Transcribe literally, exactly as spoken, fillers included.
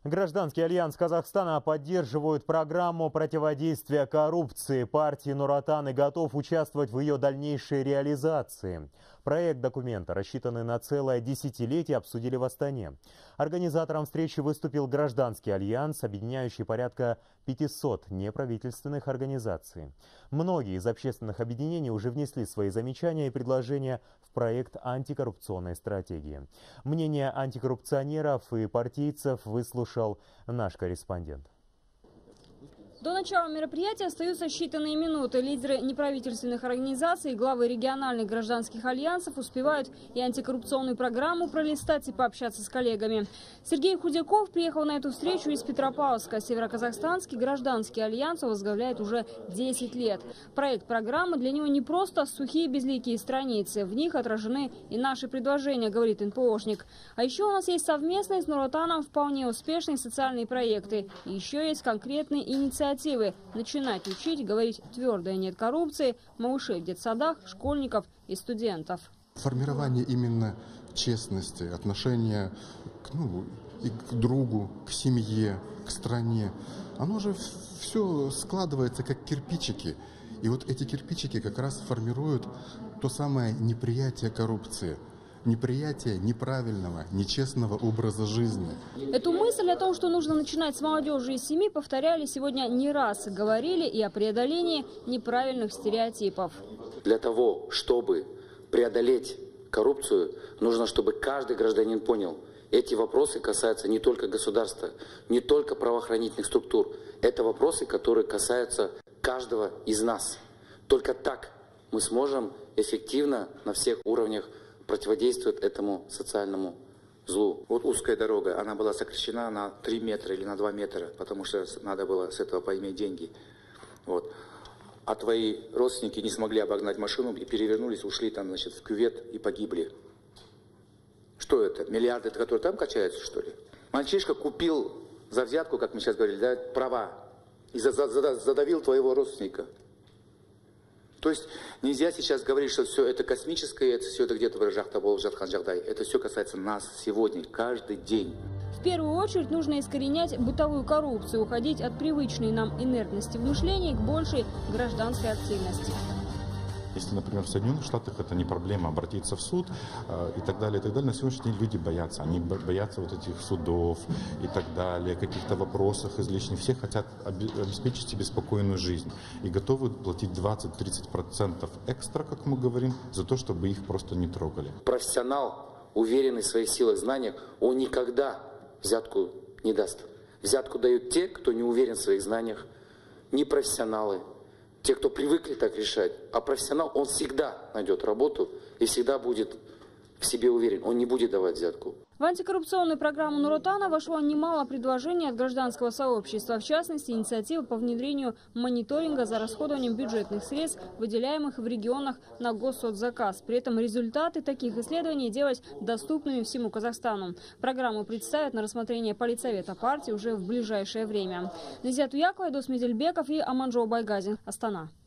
Гражданский альянс Казахстана поддерживает программу противодействия коррупции. Партия Нур Отан и готов участвовать в ее дальнейшей реализации. Проект документа, рассчитанный на целое десятилетие, обсудили в Астане. Организатором встречи выступил Гражданский альянс, объединяющий порядка пятисот неправительственных организаций. Многие из общественных объединений уже внесли свои замечания и предложения в проект антикоррупционной стратегии. Мнение антикоррупционеров и партийцев выслушал наш корреспондент. До начала мероприятия остаются считанные минуты. Лидеры неправительственных организаций, главы региональных гражданских альянсов успевают и антикоррупционную программу пролистать и пообщаться с коллегами. Сергей Худяков приехал на эту встречу из Петропавловска. Североказахстанский гражданский альянс возглавляет уже десять лет. Проект программы для него не просто сухие безликие страницы. В них отражены и наши предложения, говорит эн пэ ошник. А еще у нас есть совместные с Нур Отаном вполне успешные социальные проекты. И еще есть конкретные инициативы. Начинать учить, говорить твердое «нет» коррупции малышей в детсадах, школьников и студентов. Формирование именно честности, отношения к, ну, и к другу, к семье, к стране, оно же все складывается как кирпичики. И вот эти кирпичики как раз формируют то самое неприятие коррупции. Неприятие неправильного, нечестного образа жизни. Эту мысль о том, что нужно начинать с молодежи и семьи, повторяли сегодня не раз. Говорили и о преодолении неправильных стереотипов. Для того, чтобы преодолеть коррупцию, нужно, чтобы каждый гражданин понял, эти вопросы касаются не только государства, не только правоохранительных структур. Это вопросы, которые касаются каждого из нас. Только так мы сможем эффективно на всех уровнях противодействует этому социальному злу. Вот узкая дорога, она была сокращена на три метра или на два метра, потому что надо было с этого поиметь деньги. Вот. А твои родственники не смогли обогнать машину и перевернулись, ушли там, значит, в кювет и погибли. Что это? Миллиарды, которые там качаются, что ли? Мальчишка купил за взятку, как мы сейчас говорили, да, права, и задавил твоего родственника. То есть нельзя сейчас говорить, что все это космическое, это все это где-то в Рожахта, Волжатхан, Жахдай. Это все касается нас сегодня, каждый день. В первую очередь нужно искоренять бытовую коррупцию, уходить от привычной нам инертности в мышлении к большей гражданской активности. Если, например, в Соединенных Штатах это не проблема обратиться в суд э, и так далее, и так далее, на сегодняшний день люди боятся. Они боятся вот этих судов и так далее, каких-то вопросов излишних. Все хотят обеспечить себе спокойную жизнь и готовы платить двадцать-тридцать процентов экстра, как мы говорим, за то, чтобы их просто не трогали. Профессионал, уверенный в своих силах, знаниях, он никогда взятку не даст. Взятку дают те, кто не уверен в своих знаниях, не профессионалы. Те, кто привыкли так решать, а профессионал, он всегда найдет работу и всегда будет в себе уверен, он не будет давать взятку. В антикоррупционную программу Нур Отана вошло немало предложений от гражданского сообщества, в частности, инициатива по внедрению мониторинга за расходованием бюджетных средств, выделяемых в регионах на госсоцзаказ. При этом результаты таких исследований делать доступными всему Казахстану. Программу представят на рассмотрение политсовета партии уже в ближайшее время. Назия Туякова, Айдос Медельбеков и Аманжол Байгазин. Астана.